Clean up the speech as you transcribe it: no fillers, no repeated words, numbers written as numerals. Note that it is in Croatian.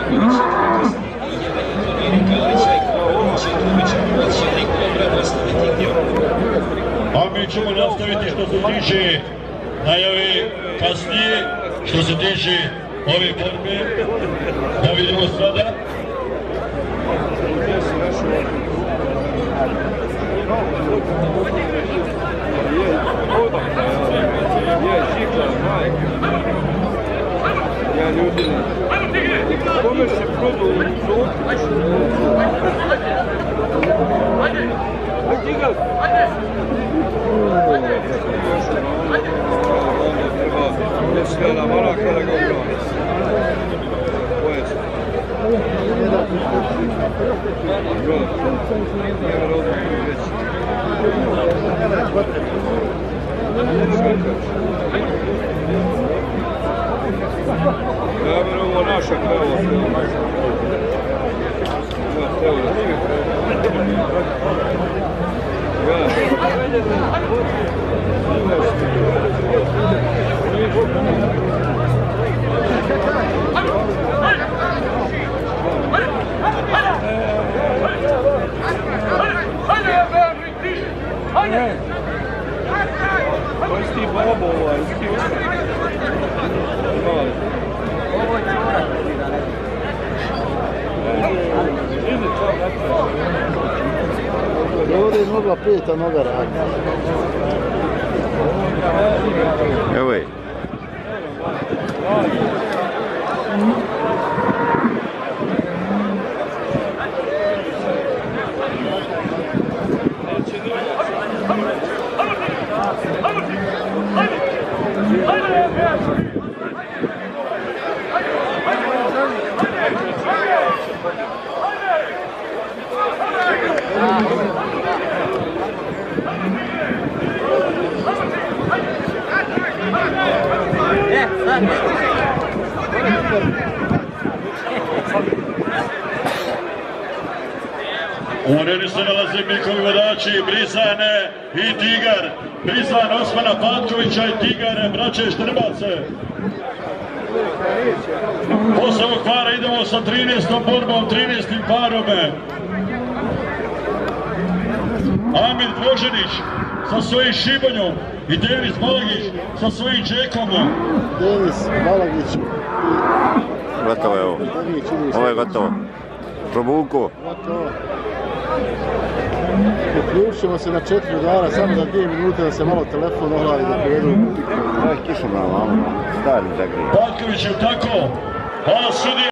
A mi ćemo nastaviti što se tiče najave kasnije, što se tiče ove borbe, da vidimo sada. Ja ljudi, kome se produ Tigar! Treba na mora kada ga ugrava. Pojest. Ja bih ovo naša krava. Ovdje je mogla peta noga raditi. Evo je. U areni se nalaze njihovi vodači Brizan i Tigar. Brizan, Osmana, Patkovića i Tigar, braće Štrbace. Posle ovog para idemo sa 13. borbom, 13. parom. Amir Dvoženić sa svojim Šibanjom i Denis Balagić sa svojim Džekom. Denis Balagić. Gotovo je ovo. Ovo je gotovo. Probuku. Gotovo. Uključimo se na 4 udara, samo za 2 minute da se malo telefon ohladi da prijedu. Ovo je kišom na vama, stari zagrije. Patković je tako. Hvala sudije.